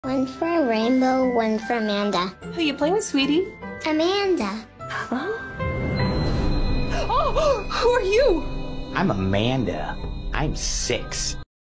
One for Rainbow, one for Amanda. Who you playing with, sweetie? Amanda. Huh? Oh, who are you? I'm Amanda. I'm 6.